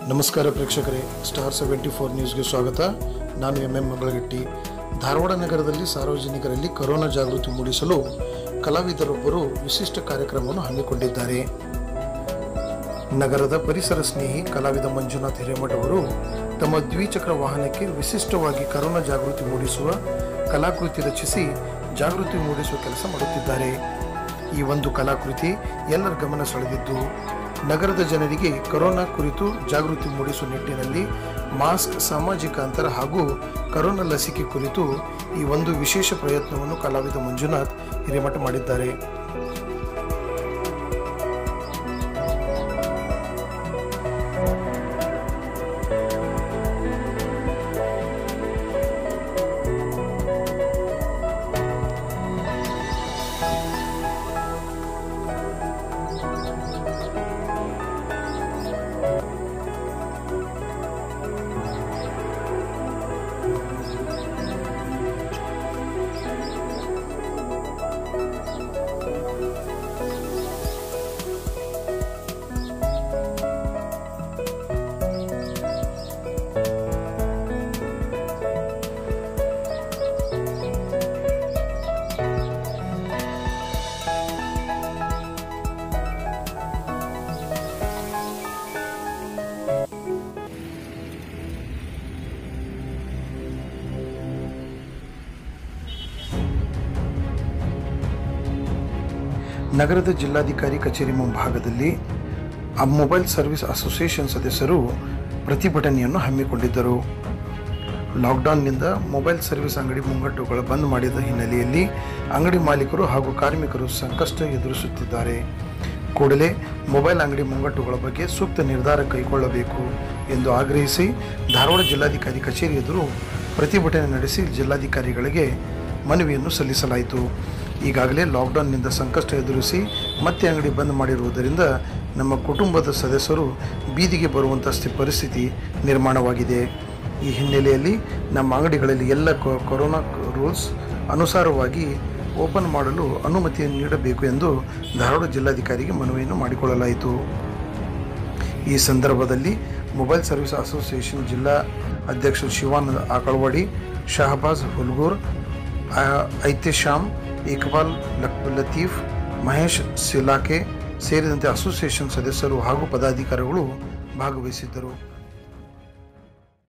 ನಮಸ್ಕಾರ ಪ್ರೇಕ್ಷಕರೇ, ಸ್ಟಾರ್ 74 ನ್ಯೂಸ್ಗೆ ಸ್ವಾಗತ. ನಾನು MM ಮಂಗಳಗಟ್ಟಿ. ಧಾರವಾಡ ನಗರದಲ್ಲಿ ಸಾರ್ವಜನಿಕರಲ್ಲಿ ಕೊರೋನಾ ಜಾಗೃತಿ ಮೂಡಿಸಲು ಕಲಾವಿದರೊಬ್ಬರು ವಿಶಿಷ್ಟ ಕಾರ್ಯಕ್ರಮವನ್ನು ಹಮ್ಮಿಕೊಂಡಿದ್ದಾರೆ. ನಗರದ ಪರಿಸರ ಸ್ನೇಹಿ ಕಲಾವಿದ ಮಂಜುನಾಥ್ ಹಿರೇಮಠ ಅವರು ತಮ್ಮ ದ್ವಿಚಕ್ರ ವಾಹನಕ್ಕೆ ವಿಶಿಷ್ಟವಾಗಿ ಕೊರೋನಾ ಜಾಗೃತಿ ಮೂಡಿಸುವ ಕಲಾಕೃತಿ ರಚಿಸಿ ಜಾಗೃತಿ ಮೂಡಿಸುವ ಕೆಲಸ ಮಾಡುತ್ತಿದ್ದಾರೆ. ಈ ಒಂದು ಕಲಾಕೃತಿ ಎಲ್ಲರ ಗಮನ ಸೆಳೆದಿದ್ದು, ನಗರದ ಜನರಿಗೆ ಕೊರೋನಾ ಕುರಿತು ಜಾಗೃತಿ ಮೂಡಿಸುವ ನಿಟ್ಟಿನಲ್ಲಿ ಮಾಸ್ಕ್, ಸಾಮಾಜಿಕ ಅಂತರ ಹಾಗೂ ಕೊರೋನಾ ಲಸಿಕೆ ಕುರಿತು ಈ ಒಂದು ವಿಶೇಷ ಪ್ರಯತ್ನವನ್ನು ಕಲಾವಿದ ಮಂಜುನಾಥ್ ಹಿರೇಮಠ ಮಾಡಿದ್ದಾರೆ. ನಗರದ ಜಿಲ್ಲಾಧಿಕಾರಿ ಕಚೇರಿ ಮುಂಭಾಗದಲ್ಲಿ ಮೊಬೈಲ್ ಸರ್ವಿಸ್ ಅಸೋಸಿಯೇಷನ್ ಸದಸ್ಯರು ಪ್ರತಿಭಟನೆಯನ್ನು ಹಮ್ಮಿಕೊಂಡಿದ್ದರು. ಲಾಕ್ಡೌನ್ನಿಂದ ಮೊಬೈಲ್ ಸರ್ವಿಸ್ ಅಂಗಡಿ ಮುಂಗಟ್ಟುಗಳು ಬಂದ್ ಮಾಡಿದ ಹಿನ್ನೆಲೆಯಲ್ಲಿ ಅಂಗಡಿ ಮಾಲೀಕರು ಹಾಗೂ ಕಾರ್ಮಿಕರು ಸಂಕಷ್ಟ ಎದುರಿಸುತ್ತಿದ್ದಾರೆ. ಕೂಡಲೇ ಮೊಬೈಲ್ ಅಂಗಡಿ ಮುಂಗಟ್ಟುಗಳ ಬಗ್ಗೆ ಸೂಕ್ತ ನಿರ್ಧಾರ ಕೈಗೊಳ್ಳಬೇಕು ಎಂದು ಆಗ್ರಹಿಸಿ ಧಾರವಾಡ ಜಿಲ್ಲಾಧಿಕಾರಿ ಕಚೇರಿ ಎದುರು ಪ್ರತಿಭಟನೆ ನಡೆಸಿ ಜಿಲ್ಲಾಧಿಕಾರಿಗಳಿಗೆ ಮನವಿಯನ್ನು ಸಲ್ಲಿಸಲಾಯಿತು. ಈಗಾಗಲೇ ಲಾಕ್ಡೌನ್ನಿಂದ ಸಂಕಷ್ಟ ಎದುರಿಸಿ ಮತ್ತೆ ಅಂಗಡಿ ಬಂದ್ ಮಾಡಿರುವುದರಿಂದ ನಮ್ಮ ಕುಟುಂಬದ ಸದಸ್ಯರು ಬೀದಿಗೆ ಬರುವಂಥ ಪರಿಸ್ಥಿತಿ ನಿರ್ಮಾಣವಾಗಿದೆ. ಈ ಹಿನ್ನೆಲೆಯಲ್ಲಿ ನಮ್ಮ ಅಂಗಡಿಗಳಲ್ಲಿ ಎಲ್ಲ ಕೊರೋನಾ ರೂಲ್ಸ್ ಅನುಸಾರವಾಗಿ ಓಪನ್ ಮಾಡಲು ಅನುಮತಿಯನ್ನು ನೀಡಬೇಕು ಎಂದು ಧಾರವಾಡ ಜಿಲ್ಲಾಧಿಕಾರಿಗೆ ಮನವಿಯನ್ನು ಮಾಡಿಕೊಳ್ಳಲಾಯಿತು. ಈ ಸಂದರ್ಭದಲ್ಲಿ ಮೊಬೈಲ್ ಸರ್ವಿಸ್ ಅಸೋಸಿಯೇಷನ್ ಜಿಲ್ಲಾ ಅಧ್ಯಕ್ಷ ಶಿವಾನಂದ ಆಕಳವಾಡಿ, ಶಹಬಾಜ್ ಹುಲ್ಗೂರ್, ಐತೆಶಾಮ್, ಇಕ್ಬಾಲ್ ಲತೀಫ್, ಮಹೇಶ್ ಸಿಲಾಕೆ ಸೇರಿದಂತೆ ಅಸೋಸಿಯೇಷನ್ ಸದಸ್ಯರು ಹಾಗೂ ಪದಾಧಿಕಾರಿಗಳು ಭಾಗವಹಿಸಿದ್ದರು.